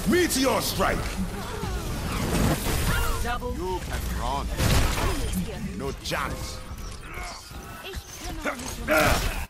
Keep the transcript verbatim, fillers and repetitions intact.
Meteor strike! Double. You can run. No chance. Ich kümmere mich um